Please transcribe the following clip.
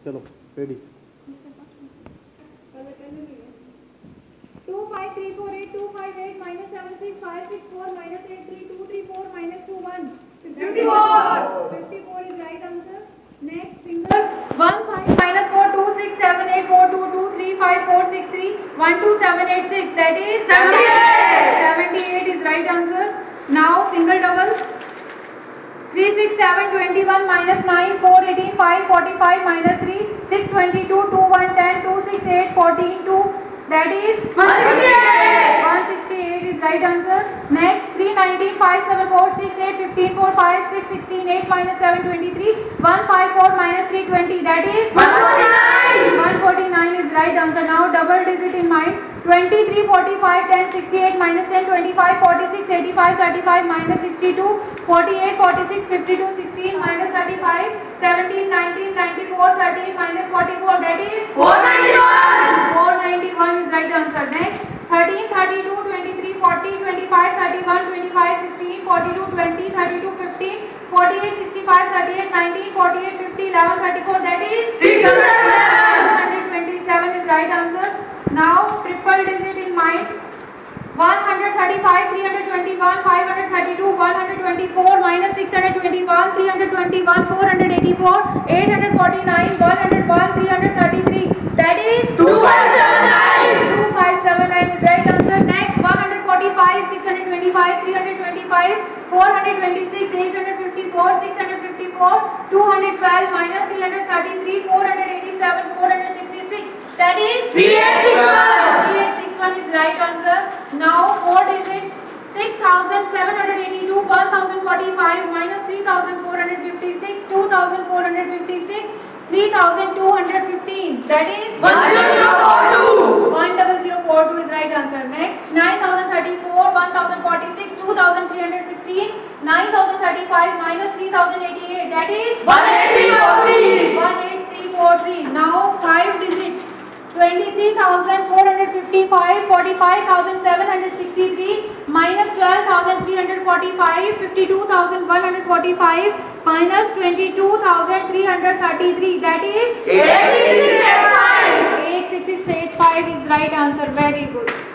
चलो ready 2 5 3 4 8 2 5 8 minus 7 6 5 6 4 minus 8 3 2 3 4 minus 2 1 54 is right answer. Next finger 1 5 minus 4 2 6 7 8 4 2 2 3 5 4 6 3 1 2 7 8 6 that is 78 is right answer. Now single double 3 6 7 21 minus 9 4 18 5 45 minus 3 6 22 2 1 10 2 6 8 14 2 that is 168 is right answer. Next 3 19 5 7 4 6 8 15 4 5 6 16 8 minus 7 23 1 5 4 minus 3 20 that is 149 is right answer. Now double digit in mind 23 45 10 68 minus 10 25 46 85 35 minus 62 48 46 52 16 minus 35 17 19 94 38 minus 44 that is 491 is right answer. Next 13 32 23 40 25 31 25 16 42 20 32 15 48 65 38 19 48 50 11 34 that is 627 is right answer. Now triple digit in mind 135 321 532 124 minus 621 321 484 849 101 333 that is 2579 is right answer. Next 145 625 325 426 854 654 212 minus 333 487 466 that is 3861 is right answer. Now 4 digit 6782 1045 minus 3456 2456 3215 that is 1042 is right answer. Next 9034 1046 2316 9035 minus 3088 that is 18343. Now 5 digit 23,455 45,763 minus 12,345 52,145 minus 22,333 that is 8685 is right answer. Very good.